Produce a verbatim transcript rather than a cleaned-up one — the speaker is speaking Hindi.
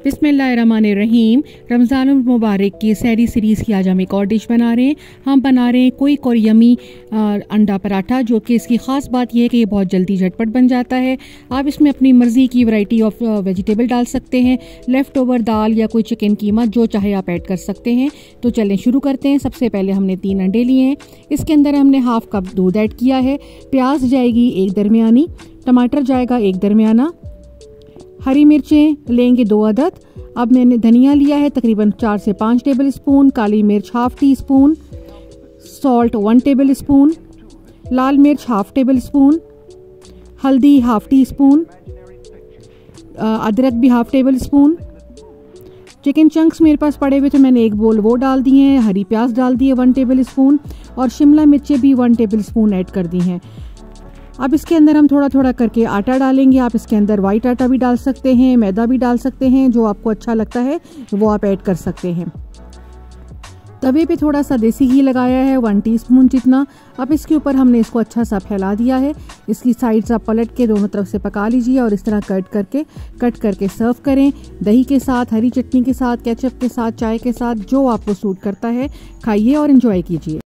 बिस्मिल्लाहिर्रहमानिर्रहीम। रमज़ान मुबारक की सहरी सीरीज़ की आज हम एक और डिश बना रहे हैं। हम बना रहे हैं क्विक और यमी अंडा पराठा, जो कि इसकी ख़ास बात यह है कि ये बहुत जल्दी झटपट बन जाता है। आप इसमें अपनी मर्ज़ी की वैरायटी ऑफ वेजिटेबल डाल सकते हैं, लेफ़्ट ओवर दाल या कोई चिकन कीमा जो चाहे आप ऐड कर सकते हैं। तो चलें शुरू करते हैं। सबसे पहले हमने तीन अंडे लिए हैं, इसके अंदर हमने हाफ़ कप दूध ऐड किया है। प्याज जाएगी एक दरमियानी, टमाटर जाएगा एक दरमियाना, हरी मिर्चें लेंगे दो अदद। अब मैंने धनिया लिया है तकरीबन चार से पाँच टेबल स्पून, काली मिर्च half teaspoon, salt one tablespoon, लाल मिर्च हाफ टेबल स्पून, हल्दी हाफ टी स्पून, अदरक भी half tablespoon. Chicken chunks मेरे पास पड़े हुए थे, मैंने एक बोल वो डाल दिए हैं। हरी प्याज डाल दी है वन टेबल स्पून, और शिमला मिर्चें भी वन टेबल स्पून ऐड कर दी हैं। अब इसके अंदर हम थोड़ा थोड़ा करके आटा डालेंगे। आप इसके अंदर वाइट आटा भी डाल सकते हैं, मैदा भी डाल सकते हैं, जो आपको अच्छा लगता है वो आप ऐड कर सकते हैं। तवे पे थोड़ा सा देसी घी लगाया है वन टीस्पून जितना। अब इसके ऊपर हमने इसको अच्छा सा फैला दिया है। इसकी साइड्स आप पलट के दोनों तरफ से पका लीजिए और इस तरह कट करके कट करके सर्व करें। दही के साथ, हरी चटनी के साथ, केचप के साथ, चाय के साथ, जो आपको सूट करता है खाइए और एंजॉय कीजिए।